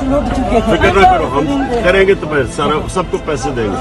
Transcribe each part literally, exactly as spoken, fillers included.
लुट चुके थे। फिक्र न करो, हम करेंगे तो मैं सारा सबको पैसे देंगे।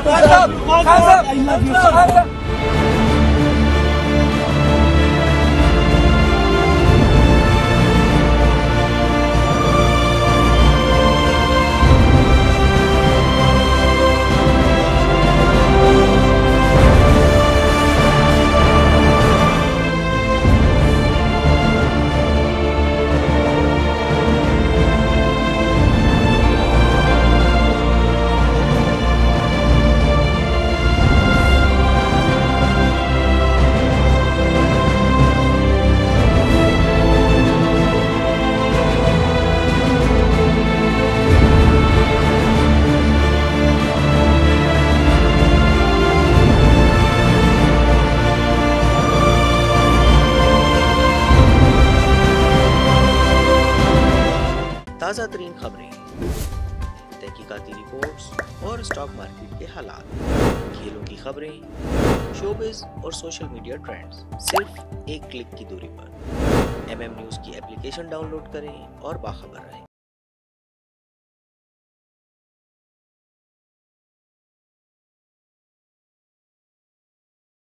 ताज़ा तरीन खबरें, तहकीकाती रिपोर्ट्स और स्टॉक मार्केट के हालात, खेलों की खबरें, शोबिज़ और सोशल मीडिया ट्रेंड्स सिर्फ एक क्लिक की दूरी पर। एम एम न्यूज़ की एप्लीकेशन डाउनलोड करें और बाखबर रहें।